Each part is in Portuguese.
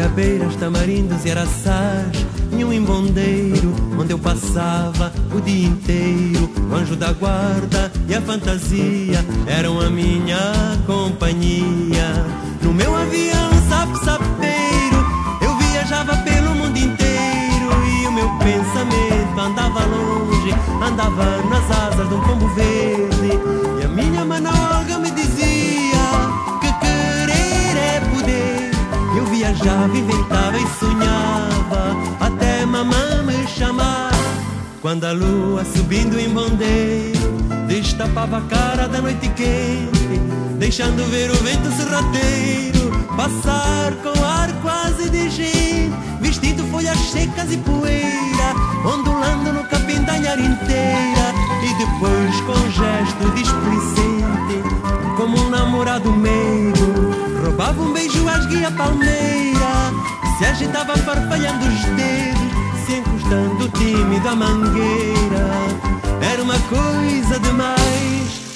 goiabeiras, tamarindos e araçás, e um embondeiro onde eu passava o dia inteiro. O anjo da guarda e a fantasia eram a minha companhia. No meu avião sapo-sapeiro eu viajava pelo mundo inteiro, e o meu pensamento andava longe, andava nas asas de um pombo verde. E a minha mana Olga me dizia que querer é poder. Eu viajava, inventava e sonhava até mamã me chamar. Quando a lua subindo em bondeiro destapava a cara da noite quente, deixando ver o vento serrateiro passar com ar quase de gente, vestindo folhas secas e poeira, ondulando no capim da anhar inteira. E depois com gesto displicente, como um namorado meigo, roubava um beijo às guia palmeira, se agitava farfalhando os dedos, se encostando tímido à mangueira. Era uma coisa demais.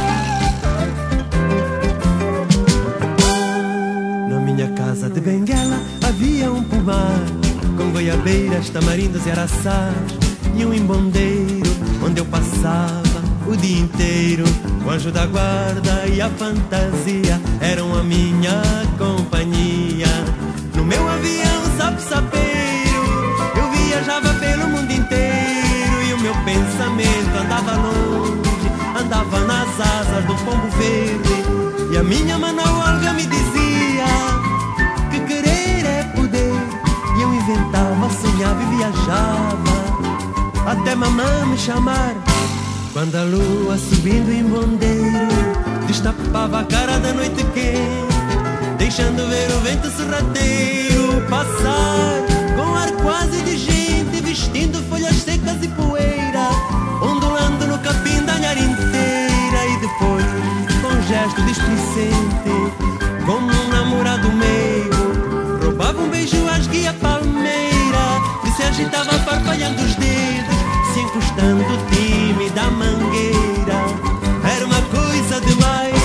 Na minha casa de Benguela havia um pomar com goiabeiras, tamarindos e araçás, e um embondeiro onde eu passava o dia inteiro. O anjo da guarda e a fantasia eram a minha companhia. No meu avião sapo-sapeiro eu viajava pelo mundo inteiro, e o meu pensamento andava longe, andava nas asas do pombo verde. E a minha mana Olga me dizia que querer é poder. E eu inventava, sonhava e viajava até mamã me chamar. Quando a lua subindo em bondeiro destapava a cara da noite quente, deixando ver o vento serrateiro passar com ar quase de gente, vestindo folhas secas e poeira, ondulando no capim da anhar inteira. E depois com gesto displicente, como um namorado meigo, roubava um beijo às guia palmeira, e se agitava farfalhando os dedos, se encostando tímida à mangueira. Era uma coisa demais.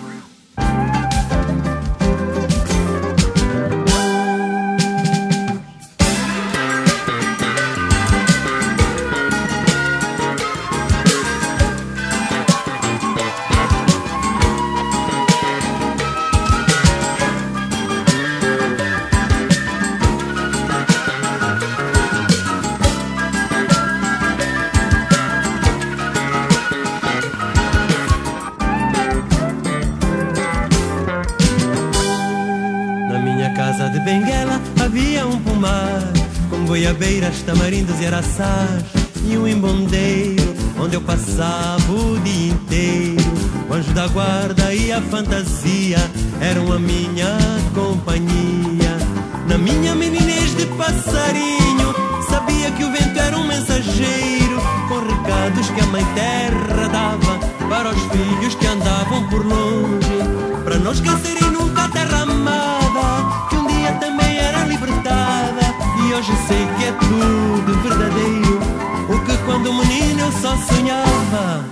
De Benguela havia um pomar com goiabeiras, tamarindos e araçás, e um embondeiro onde eu passava o dia inteiro. O anjo da guarda e a fantasia eram a minha companhia. Na minha meninez de passarinho sabia que o vento era um mensageiro, com recados que a mãe terra dava para os filhos que andavam por longe, para não esquecerem nunca a terra amada, que um dia também era libertada. E hoje sei que é tudo verdadeiro, o que quando menino eu só sonhava.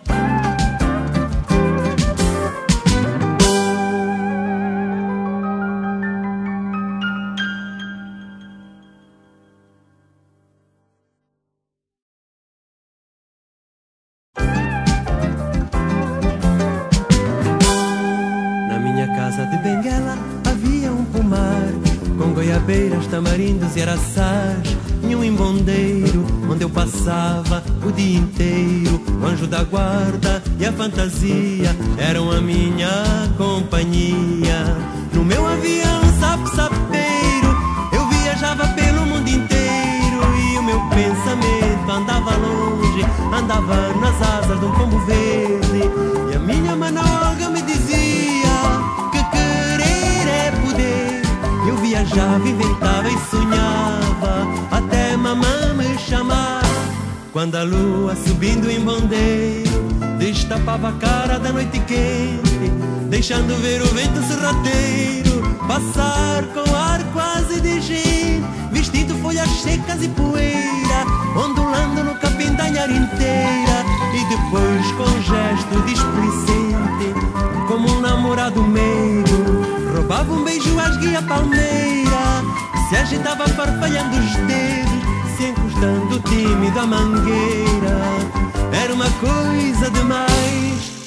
De Benguela havia um pomar com goiabeiras, tamarindos e araçás, e um embondeiro onde eu passava o dia inteiro. O anjo da guarda e a fantasia eram a minha companhia. No meu avião sapo-sapeiro eu viajava pelo mundo inteiro, e o meu pensamento andava longe, andava nas asas de um pombo verde. E a minha mana Olga me dizia que querer é poder. Eu viajava, inventava e sonhava até mamã me chamar. Quando a lua subindo em bondeiro destapava a cara da noite quente, deixando ver o vento serrateiro passar com ar quase de gente, vestindo folhas secas e poeira, ondulando no capim da anhar inteira. E depois com gesto displicente, como um namorado meigo, roubava um beijo às guia palmeira, se agitava farfalhando os dedos, se encostando tímido à mangueira. Era uma coisa demais.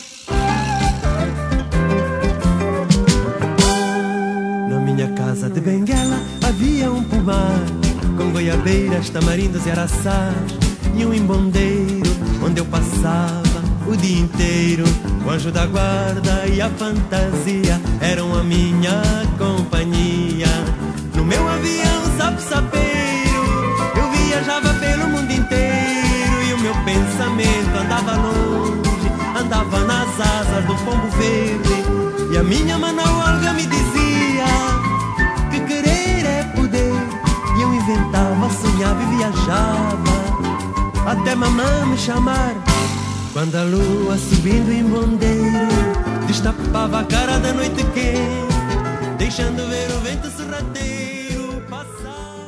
Na minha casa de Benguela havia um pomar com goiabeiras, tamarindos e araçás, e um embondeiro onde eu passava o dia inteiro. O anjo da guarda e a fantasia eram a minha companhia. No meu avião sapo-sapeiro eu viajava pelo mundo inteiro, e o meu pensamento andava longe, andava nas asas do pombo verde. E a minha mana Olga me dizia que querer é poder, e eu inventava, sonhava e viajava até mamã me chamar. Quando a lua subindo em bondeiro destapava a cara da noite quente, deixando ver o vento sorrateiro passar.